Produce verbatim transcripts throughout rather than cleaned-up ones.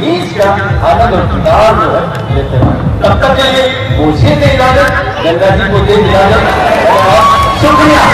इस का आनंद और दीदार जो है लेते हैं। तब तक के लिए मुझे दे इजाजत, गंगा जी को दे इजाजत और शुक्रिया।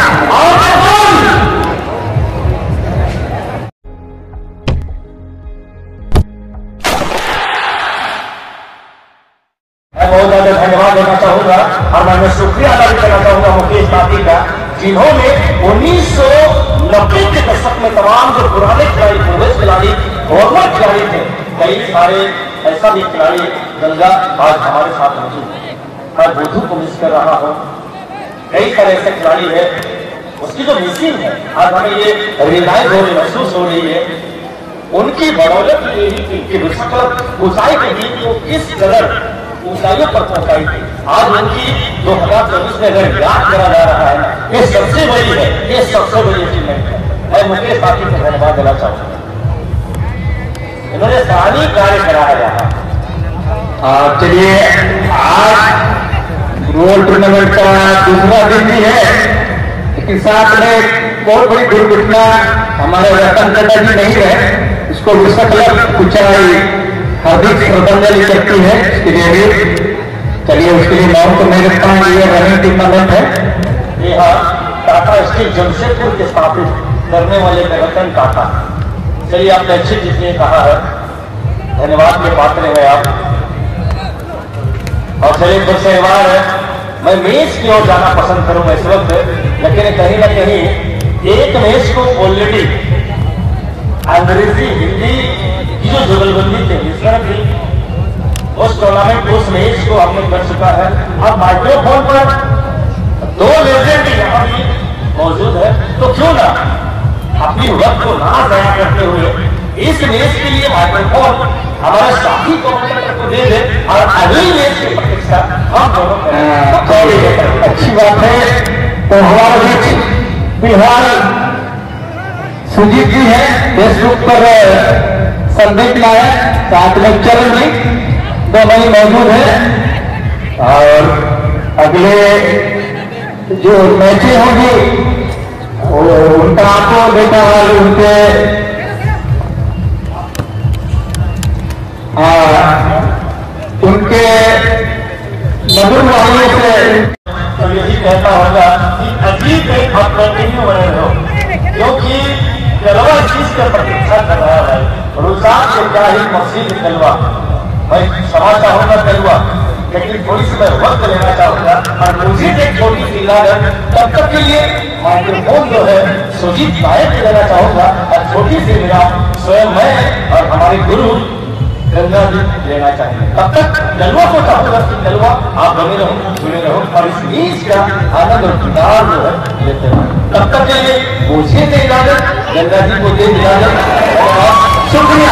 मैं बहुत ज्यादा धन्यवाद देना चाहूंगा और मैं शुक्रिया अदा भी करना चाहूंगा मुकेश बाती का, जिन्होंने उन्नीस सौ नब्बे के दशक में तमाम जो पुराने खिलाड़ी, पूर्वज खिलाड़ी, फॉर्मर खिलाड़ी थे, कई सारे ऐसा भी खिलाड़ी गंगा आज हमारे साथ मौजूद है। मैं बुद्धू को मिस कर रहा हूँ, कई सारे ऐसे खिलाड़ी है, उसकी जो मिसिंग है आज हमें ये रियलाइज हो रही, महसूस हो रही है। उनकी बदौलत की ऊंचाई के बीच वो किस कदर ऊंचाइयों पर पहुंचाई थी, आज उनकी दो हजार चौबीस में अगर याद करा जा रहा है, ये सबसे बड़ी है, ये सबसे बड़ी अचीवमेंट है। मैं मुकेश बाती को धन्यवाद देना चाहूंगा, इन्होंने सराहनीय कार्य कराया यहाँ। चलिए, आज वर्ल्ड टूर्नामेंट का दूसरा दिन भी है, लेकिन साथ में बहुत बड़ी दुर्घटना हमारे रतन टाटा जी नहीं है, इसको विश्व क्लब ऊंचाई हार्दिक श्रद्धांजलि करती है इसके लिए भी। चलिए, उसके लिए नाम तो नहीं रखता हूँ, ये रनिंग टूर्नामेंट है। ये हाँ टाटा स्टील जमशेदपुर के स्थापित करने वाले रतन टाटा। चलिए, आपने अच्छी जिसने कहा है, धन्यवाद के पात्र हैं आप। और चलिए, फिर से बार है, मैं मैच की ओर जाना पसंद करूंगा इस वक्त, लेकिन कहीं ना कहीं एक मैच को ऑलरेडी अंग्रेजी हिंदी की जो जुगलबंदी थी मिश्रण थी, उस टूर्नामेंट उस मैच को हमने कर चुका है। अब माइक्रोफोन पर दो लेजेंड यहाँ भी मौजूद है, तो क्यों ना अपनी वक्त को ना ज़ाया करते हुए इस मैच के लिए माइक्रोफोन हमारे साथी कमेंटेटर को दे दे और अगली मैच की प्रतीक्षा हम दोनों करें। अच्छी बात है। तो हमारे बीच बिहार सुजीत जी है, फेसबुक पर संदीप नायक, साथ में चरण जी दोनों ही मौजूद है। और अगले जो मैचें होंगी उनका आपको देखा हाल उनके उनके मधुर वालों से तो यही कहता होगा कि अजीब एक कंटिन्यू बने रहो, क्योंकि जलवा चीज का प्रतीक्षा कर रहा है। रुसाब से क्या ही मसीद कलवा, मैं क्षमा चाहूंगा कलवा, लेकिन थोड़ी सी मैं वक्त लेना चाहूंगा और मुझे एक छोटी सी लागत तब तक के लिए माइक्रोफोन जो है सुजीत नायक को देना चाहूंगा और छोटी सी विराम स्वयं मैं और हमारे गुरु गंगा जी लेना चाहिए। तब तक जलवा को चाहूंगा कि जलवा आप बने रहो, जुड़े रहो और इस बीच का आनंद और दीदार जो है लेते रहो। तब तक के लिए मुझे दे इजाजत, गंगा जी को दे इजाजत और शुक्रिया।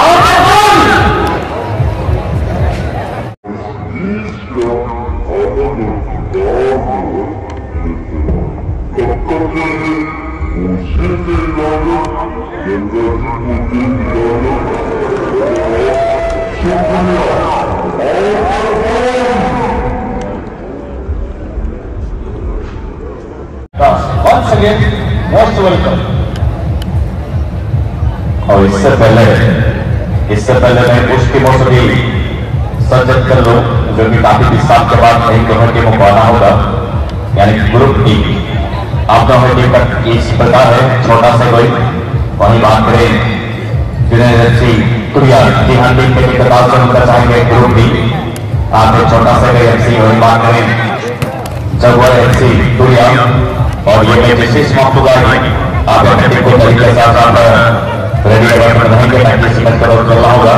Once again, most welcome. और इससे पहले इससे पहले मैं कुछ टीमों से भी सज्जित कर लूं, जो कि काफी विस्तार के बाद नई दोनों टीमों को आना होगा, यानी ग्रुप डी। आप दोनों टीम का इस प्रकार है, छोटा सा कोई वही बात करें ध्यान टीम के प्रकार से उनका चाहेंगे ग्रुप डी। आप एक छोटा सा कोई एफसी वही बात करें जगवर एफसी तुरिया, और ये मैं विशेष मौका आप अपने टीम को तरीके से आप रेडी प्रधान के पार्टिसिपेट करो करना होगा।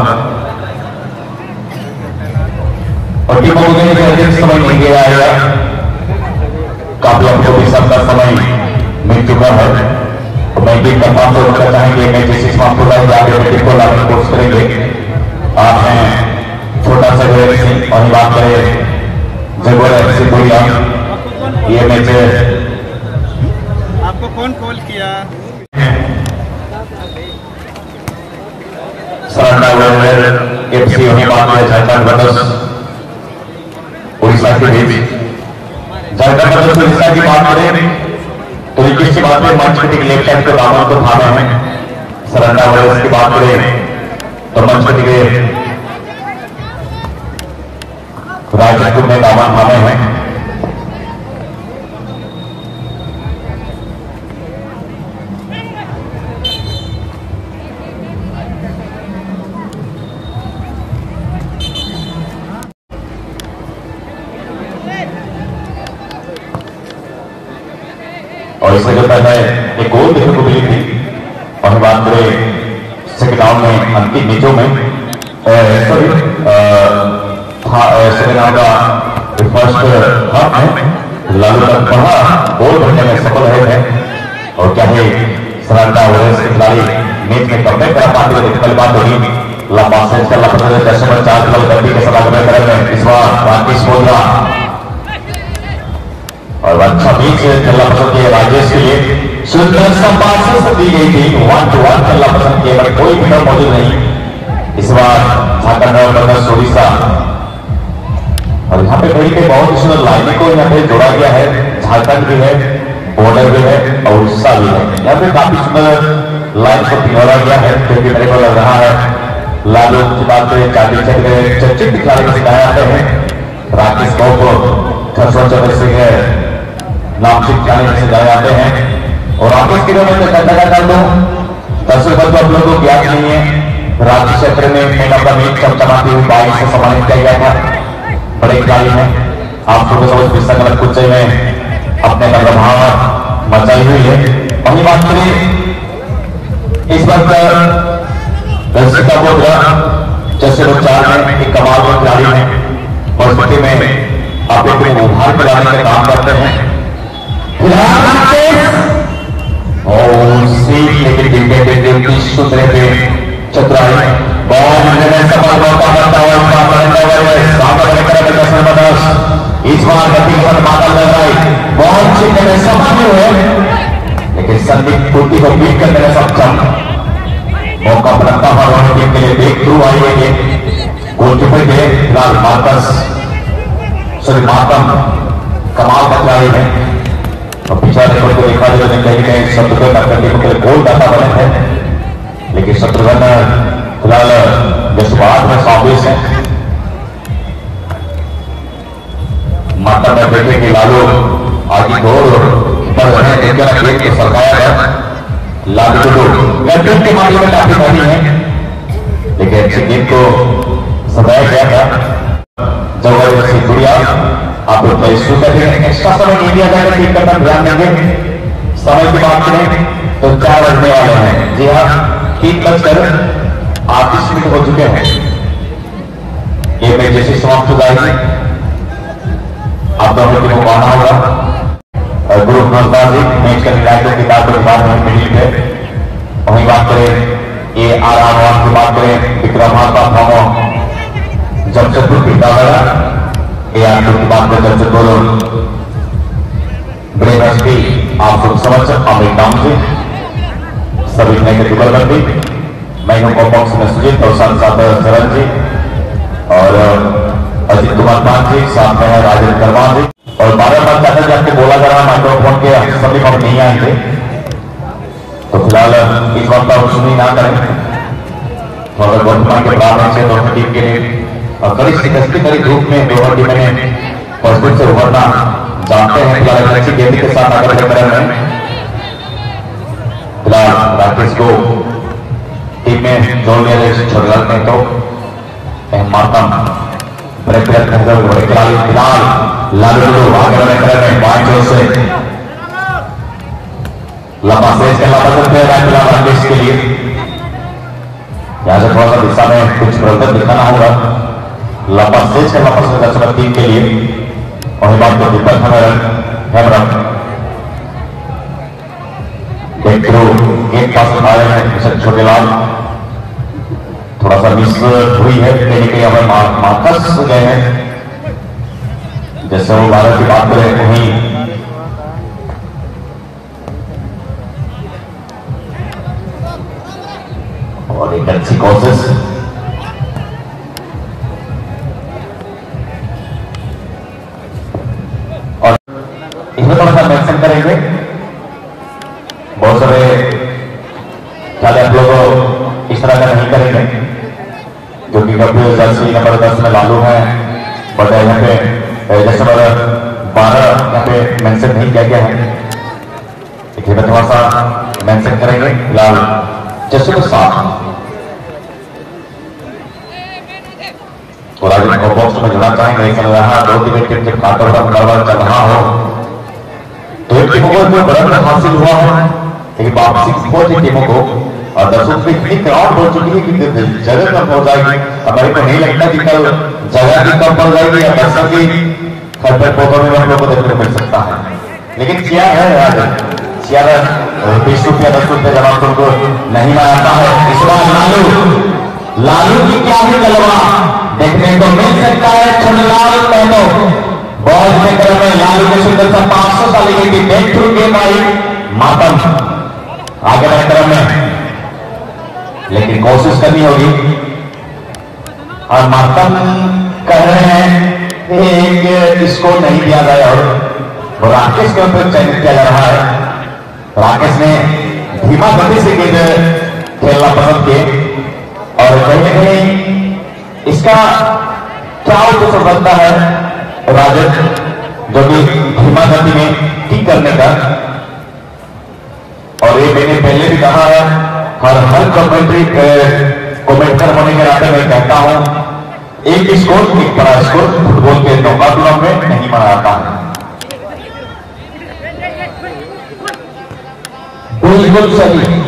और टीमों को देने के अधिक समय नहीं दिया आएगा, काफी हमको भी सबका समय मिल चुका है। तो मैं टीम का काम तो करना चाहेंगे, मैं विशेष मौका आगे टीम को लाने की कोशिश करेंगे। आप हैं छोटा सा एफसी और बात करें जगवर एफसी तुरिया, ये मैच आपको कौन कॉल किया? एफसी वही बात है झारखंड बदस उड़ीसा के बीच। झारखंड बदस उड़ीसा की बात करें तो इक्कीस की बात है मंच के लेफ्ट साइड के दामन को थाना में सरंडा वायरस की बात करें तो मंच के लिए राजनीतिक में दामन थामे हैं। और इससे जो पहले एक गोल देखने को मिली थी और बात करें सेकेंड राउंड में अंतिम मैचों में सॉरी सेकेंड राउंड का फर्स्ट हाफ में लालू तक बढ़ा गोल भरने में सफल रहे थे और क्या है सरलता ओवरेज के खिलाड़ी मैच में कम करा पाते हुए कल बात होगी लंबा सेंस का लपट दर्शक चार किलो गड्डी के सभा में इस बार राकेश बोधरा और अच्छा बीच खेलना पसंद किया राजेश के लिए सुंदर संपासन से दी गई थी वन टू वन खेलना पसंद किया पर कोई भी मौजूद नहीं इस बार झारखंड उड़ीसा और यहाँ पे कहीं पे बहुत सुंदर लाइनें को यहाँ पे जोड़ा गया है झारखंड भी है बॉर्डर भी है और उड़ीसा भी है यहाँ पे काफी सुंदर लाइन को पिघोरा गया है जो कि मेरे को लग रहा है लालू की बात करें चांदी चक्र चर्चित खिलाड़ी को सिखाए जाते हैं राकेश गौ को खरसों चंद्र सिंह नामचित खिलाड़ी से जाए जाते हैं और राकेश के मैं चर्चा कर दूं दर्शक बंधु आप लोगों को ज्ञात नहीं है राज्य क्षेत्र में मैन ऑफ द मैच चमचमाती हुई बाइक से सम्मानित किया गया था बड़े खिलाड़ी हैं आप लोगों को विश्व गलत कुछ में अपने का प्रभाव मचाई हुई है वही बात करें इस वक्त दर्शक का बोध जैसे लोग चार में एक कमाल के खिलाड़ी हैं और स्थिति में आप एक उभार के लाने का काम करते हैं और सीट लेके दिव्य सूत्रे पे चतुराई बहुत सफल मौका करता हुआ इस बार गति पर बादल लग रही बहुत अच्छी तरह सफल हुए लेकिन संदीप पूर्ति को बीट करने में सक्षम मौका बनता हुआ टीम के लिए ब्रेक थ्रू आई है गोलकीपर के फिलहाल मार्कस सॉरी मातम कमाल का खिलाड़ी है और पिछला रिकॉर्ड को देखा जाए कहीं कहीं शत्रुघ्न टक्कर के गोल दाता बने थे लेकिन शत्रुघ्न फिलहाल जज्बात में साबिश है माता में देखे कि लालू आगे दौड़ पर गेट को सरकाया गया लालू को गैप के मामले में काफी बनी है लेकिन अच्छी गेम को सजाया गया था जब से गुड़िया आप लोग एक्स्ट्रा समय नहीं दिया जाएगा टीम का ध्यान देंगे समय की बात करें तो चार बजने वाले हैं जी हाँ तीन बजकर आठ मिनट हो चुके हैं ये मैच जैसे समाप्त हो जाएगी आप दोनों टीमों को आना होगा और ग्रुप नजबाजी मैच का निर्णायकों की बात को बात में मिली है वही बात करें ये आराम की बात करें विक्रमार्का थामो जमशेदपुर पीटा गया ये आप लोग की बात में जब से बोलो बड़े एसपी आप लोग समझ अमित नाम से सभी नए के जुगलबंदी मैं हूं बॉक्स में सुजीत और साथ साथ सरन जी और अजीत कुमार पान जी साथ में है राजेंद्र कर्मा जी और बारह बार चाहते हैं आपको बोला जा रहा माइक्रोफोन के सभी हम नहीं आएंगे तो फिलहाल इस बात का सुनी ना करें तो अगर वर्तमान के प्रारंभ से दोनों टीम के लिए और कड़ी शिकस्ती कड़ी धूप में दोनों टीमें ने पॉजिटिव से उभरना जानते हैं फिलहाल अच्छी गेंद के साथ आगे बढ़ रहे हैं फिलहाल राकेश को टीम में जोड़ लिया छोड़ में तो मातम ब्रेक बड़े खिलाड़ी फिलहाल लालू आगे बढ़ रहे हैं बाएं जोर से लंबा सेज खेलना पसंद कर रहा है फिलहाल राकेश के लिए यहाँ से थोड़ा सा दिशा में कुछ प्रदर्शन दिखाना होगा लंबा सेज खेलना पसंद कर सकता टीम के लिए और बात को दीपक हेमरम एक पास उठाए हैं छोटे लाल थोड़ा सा मिस हुई है कहीं कहीं हमें मार्कस गए हैं जैसे वो भारत की बात करें वहीं और एक अच्छी कोशिश और इसमें थोड़ा सा मेंशन करेंगे बहुत सारे चाहे आप लोग इस तरह का नहीं करेंगे क्योंकि कभी जर्सी नंबर दस में लालू है, बट यहाँ पे जैसे नंबर बारह यहाँ पे मेंशन नहीं किया गया है, देखिए मैं थोड़ा सा मेंशन करेंगे। फिलहाल जैसे तो साफ और आगे बॉक्स में जुड़ना चाहेंगे, चल रहा दो तीन टीम के खातर का मुकाबला चल रहा हो तो एक टीमों को जो बड़ा हासिल हुआ है, लेकिन वापसी पहुंची टीमों को और दर्शकों की इतनी क्राउड हो चुकी है कि जगह कम हो जाएगी। हमारे को नहीं लगता कि कल जगह भी कम पड़ जाएगी या दर्शक की घर पर पौधों में हम लोग को देखने को मिल सकता है। लेकिन चेयर है आज, चेयर बीस रुपया दस रुपये जमा तुमको नहीं बनाता है। इस बार लालू लालू की क्या भी गलवा देखने को मिल सकता है। छुनलाल पहनो बॉल के क्रम में लालू के सुंदर सा पांच सौ साल की बैक थ्रू गेम आई मातम आगे बढ़े क्रम में, लेकिन कोशिश करनी होगी। और मातम कह रहे हैं एक इसको नहीं दिया गया और राकेश के ऊपर चयनित किया जा रहा है। राकेश ने धीमा गति से गेंद खेलना पसंद किए और कहीं ना कहीं इसका क्या हो सकता है राजन, जो कि धीमा गति में ठीक करने का। और ये मैंने पहले भी कहा है, हर हर कमेंट्री कमेंटर होने के नाते मैं कहता हूं एक स्कोर एक बड़ा स्कोर फुटबॉल के नौकातुलों में नहीं मनाता है। बिल्कुल सही।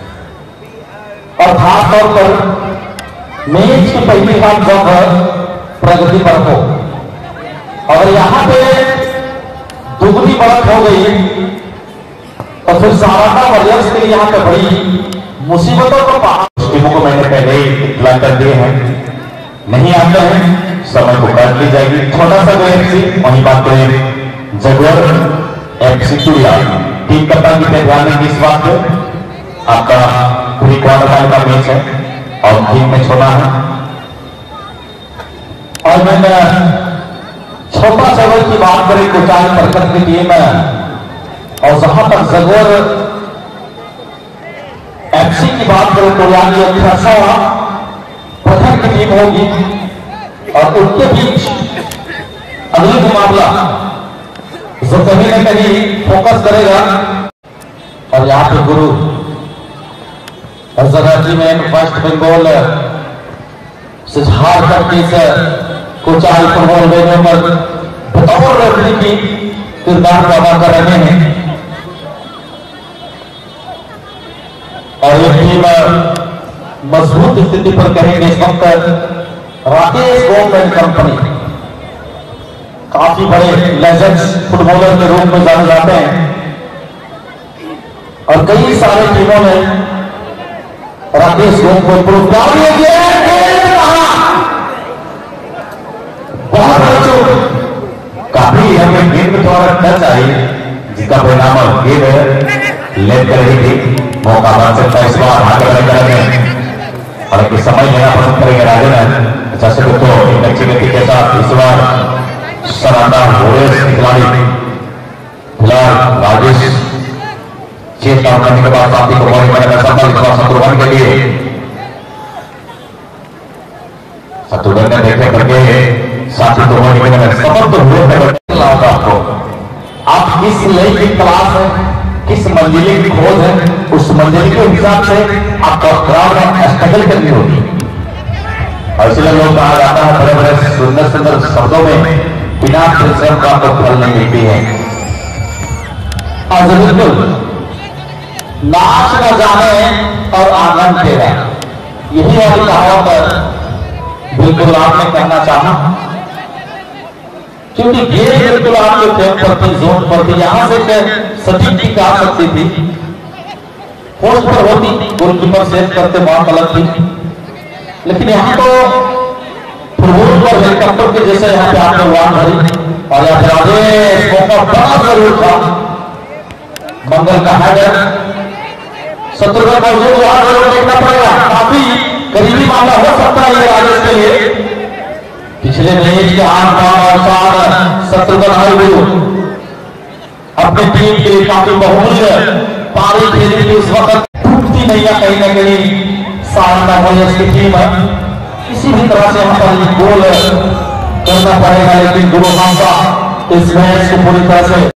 और खासतौर पर मैच की पहली हाथ जब प्रगति पर हो और यहां पे दुगनी बढ़त हो गई तो फिर सारा वॉरियर्स के लिए यहाँ पे बड़ी मुसीबतों को पहाड़ टीमों को मैंने पहले ही इत्तला कर दिए हैं, नहीं आते हैं समय को काट ली जाएगी। छोटा सा जो एफसी वहीं बात करें जगुआर एफसी टूरिया टीम कप्तान की ध्यान देंगे इस बात पे। आपका प्री क्वार्टर फाइनल का मैच है और टीम में छोड़ा है। और मैं छोटा सवर की बात करें कुचाई प्रखंड की टीम और जहां तक जगोर एफसी की बात करें तो यानी अठारह प्रखंड की टीम होगी और उनके बीच अगले मुकाबला जो कहीं ना कहीं फोकस करेगा। और यहाँ पे गुरु जी में वेस्ट बंगाल से हार करके से कुचाई फुटबॉल में बतौर रेफरी की किरदार अदा कर रहे हैं। और ये टीम मजबूत स्थिति पर कहेंगे इस वक्त राकेश गवर्नमेंट कंपनी काफी बड़े लेजेंड्स फुटबॉलर के रूप में जाने जाते हैं और कई सारे टीमों ने राकेश को पुरस्कार दिया बहुत काफी हमें गेम में थोड़ा टच आई जिसका परिणाम गेम लेट कर रही थी। मौका बन सकता है इस बार आगे बढ़े करेंगे हालांकि समय लेना पसंद करेंगे राजन। अच्छा से तो एक अच्छी गति के साथ इस बार शानदार खिलाड़ी फिलहाल राजेश चेत काम करने के बाद साथी को बॉलिंग करने का सफल शत्रुघ्न के लिए शत्रुघ्न ने देखे करके साथी को बॉलिंग करने में सफल तो हुए लाऊंगा आपको। आप किस लय की तलाश है, किस मंजिले की खोज है, उस मंजिल के हिसाब से आपको ग्राउंड में स्ट्रगल करनी होगी। और इसलिए लोग कहा जाता है बड़े बड़े सुंदर सुंदर शब्दों में बिना परिश्रम का तो फल नहीं मिलती है। और बिल्कुल नाच न जाने और आनंद तेरा, यही वाली कहावत बिल्कुल आपने कहना चाहा क्योंकि ये बिल्कुल आपके फ्रेम पर थी, जोन पर थी, यहां से सटीक की आ सकती थी, पोस्ट पर होती गोलकीपर सेव करते बहुत अलग थी। लेकिन यहाँ तो फुटबॉल पर हेलीकॉप्टर के जैसे यहाँ पे आपने उड़ान भरी और यहाँ पे आदेश मौका बड़ा जरूर था। मंगल का हैडर शत्रुघ्न को जरूर देखना पड़ेगा, काफी करीबी मामला हो सकता है ये राजेश के लिए। पिछले मैच के आठ बार शत्रुघ्न हरगुरु अपनी टीम के लिए काफी बहुमूल्य पारी खेली थी। उस वक्त टूटती नहीं है कहीं ना कहीं सामना वॉरियर्स की टीम है किसी भी तरह से यहाँ पर गोल करना पड़ेगा, लेकिन गुरु माता इस मैच को पूरी तरह से